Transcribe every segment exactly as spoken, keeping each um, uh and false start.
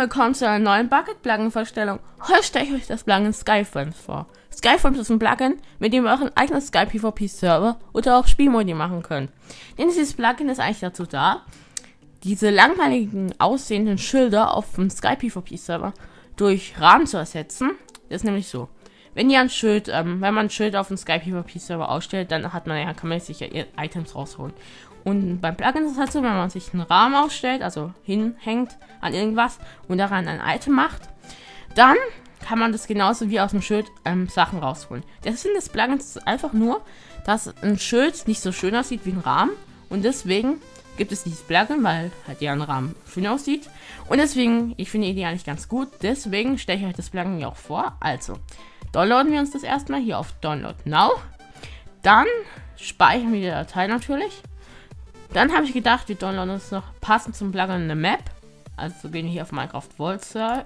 willkommen zu einer neuen Bucket-Plugin-Vorstellung. Heute stelle ich euch das Plugin Skyframes vor. Skyframes ist ein Plugin, mit dem ihr euren eigenen Sky-PvP-Server oder auch Spielmodi machen könnt. Denn dieses Plugin ist eigentlich dazu da, diese langweiligen aussehenden Schilder auf dem Sky-PvP-Server durch Rahmen zu ersetzen. Das ist nämlich so. Wenn ihr ein Schild, ähm, wenn man ein Schild auf dem Sky-PvP-Server ausstellt, dann hat man ja, kann man sich ja Items rausholen. Und beim Plugin ist es halt so, wenn man sich einen Rahmen ausstellt, also hinhängt an irgendwas und daran ein Item macht, dann kann man das genauso wie aus dem Schild ähm, Sachen rausholen. Der Sinn des Plugins ist einfach nur, dass ein Schild nicht so schön aussieht wie ein Rahmen und deswegen gibt es dieses Plugin, weil halt ja ein Rahmen schön aussieht und deswegen, ich finde die Idee eigentlich ganz gut, deswegen stelle ich euch das Plugin ja auch vor. Also, downloaden wir uns das erstmal hier auf Download Now, dann speichern wir die Datei natürlich. Dann habe ich gedacht, wir downloaden uns noch passend zum Plugin eine Map. Also gehen wir hier auf Minecraft Vault Safe.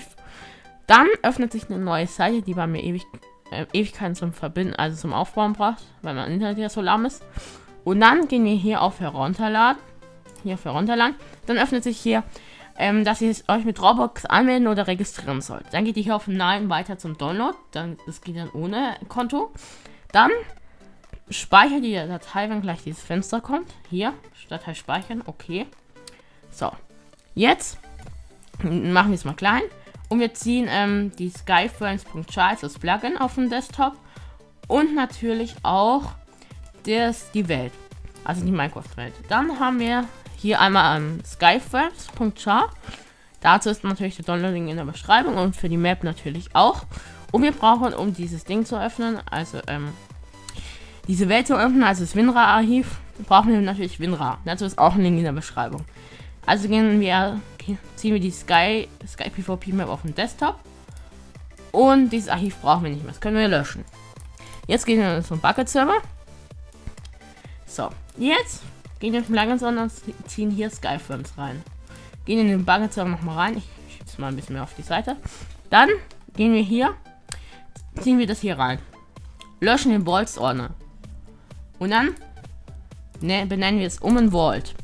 Dann öffnet sich eine neue Seite, die bei mir ewig, äh, Ewigkeiten zum Verbinden, also zum Aufbauen braucht, weil mein Internet ja so lahm ist. Und dann gehen wir hier auf Herunterladen. Hier auf Herunterladen. Dann öffnet sich hier, ähm, dass ihr euch mit Roblox anmelden oder registrieren sollt. Dann geht ihr hier auf Nein weiter zum Download. Dann, das geht dann ohne Konto. Dann speichert die Datei, wenn gleich dieses Fenster kommt. Hier, Datei speichern, okay. So, jetzt machen wir es mal klein. Und wir ziehen ähm, die Skyframes.jar, also das Plugin, auf dem Desktop. Und natürlich auch das, die Welt, also die Minecraft-Welt. Dann haben wir hier einmal ähm, Skyframes.jar. Dazu ist natürlich der Downloading in der Beschreibung und für die Map natürlich auch. Und wir brauchen, um dieses Ding zu öffnen, also ähm, diese Welt zu öffnen, also das WinRAR-Archiv, brauchen wir natürlich WinRAR. Dazu ist auch ein Link in der Beschreibung. Also gehen wir, ziehen wir die Sky, Sky PvP Map auf den Desktop. Und dieses Archiv brauchen wir nicht mehr. Das können wir löschen. Jetzt gehen wir zum Bucket-Server. So, jetzt gehen wir auf den Plugin und ziehen hier Skyframes rein. Gehen in den Bucket-Server nochmal rein. Ich schiebe es mal ein bisschen mehr auf die Seite. Dann gehen wir hier, ziehen wir das hier rein. Löschen den Vaults-Ordner. Und dann ne, benennen wir es um ein Vault.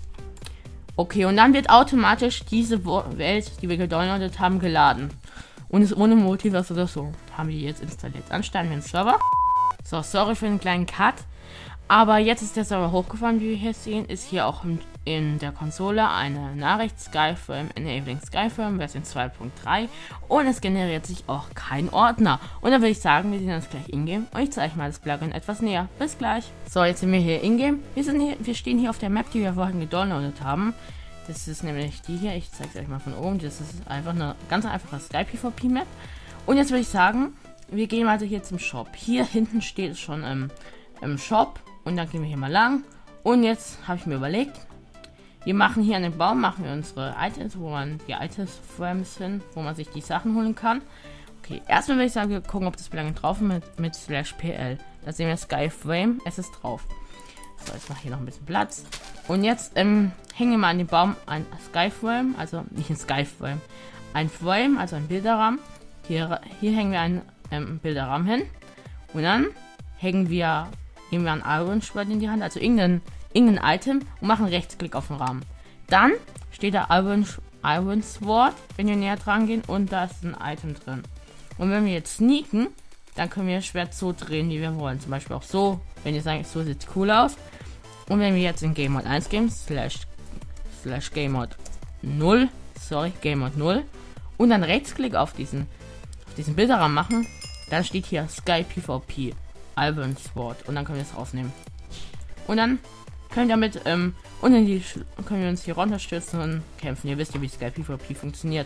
Okay, und dann wird automatisch diese Welt, die wir gedownloadet haben, geladen. Und ist ohne Multiverse oder so. Haben wir jetzt installiert. Dann starten wir den Server. So, sorry für den kleinen Cut. Aber jetzt ist der Server hochgefahren, wie wir hier sehen. Ist hier auch in, in der Konsole eine Nachricht Skyframe Enabling Skyframe Version zwei Punkt drei. Und es generiert sich auch kein Ordner. Und dann würde ich sagen, wir sehen uns gleich in-game. Und ich zeige mal das Plugin etwas näher. Bis gleich. So, jetzt sind wir hier in-game. Wir, wir stehen hier auf der Map, die wir vorhin gedownloadet haben. Das ist nämlich die hier. Ich zeige es euch mal von oben. Das ist einfach eine ganz einfache Sky-PvP-Map. Und jetzt würde ich sagen, wir gehen also hier zum Shop. Hier hinten steht es schon im, im Shop. Und dann gehen wir hier mal lang. Und jetzt habe ich mir überlegt, wir machen hier an dem Baum, machen wir unsere Items, wo man die Items-Frames hin, wo man sich die Sachen holen kann. Okay, erstmal würde ich sagen, wir gucken, ob das Plugin drauf ist mit, mit slash pl. Da sehen wir Skyframe, es ist drauf. So, jetzt mache ich hier noch ein bisschen Platz. Und jetzt ähm, hängen wir mal an dem Baum ein Skyframe, also nicht ein Skyframe, ein Frame, also ein Bilderrahmen. Hier, hier hängen wir einen ähm, Bilderrahmen hin. Und dann hängen wir, nehmen wir ein Iron Schwert in die Hand, also irgendein, irgendein Item und machen Rechtsklick auf den Rahmen. Dann steht da Iron, Iron Sword, wenn wir näher dran gehen, und da ist ein Item drin. Und wenn wir jetzt sneaken, dann können wir das Schwert so drehen, wie wir wollen. Zum Beispiel auch so, wenn ihr sagt, so sieht es cool aus. Und wenn wir jetzt in Game Mode eins gehen, slash, slash Game Mode null, sorry, Game Mode null, und dann Rechtsklick auf diesen, auf diesen Bilderrahmen machen, dann steht hier Sky PvP Iron Sword und dann können wir es rausnehmen. Und dann können wir damit, ähm, und in die, können wir uns hier runterstürzen und kämpfen. Ihr wisst ja, wie Sky PvP funktioniert.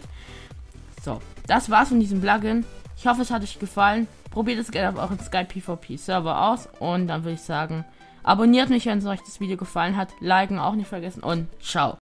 So, das war's von diesem Plugin. Ich hoffe, es hat euch gefallen. Probiert es gerne auf euren Sky PvP Server aus. Und dann würde ich sagen, abonniert mich, wenn es euch das Video gefallen hat. Liken auch nicht vergessen. Und ciao.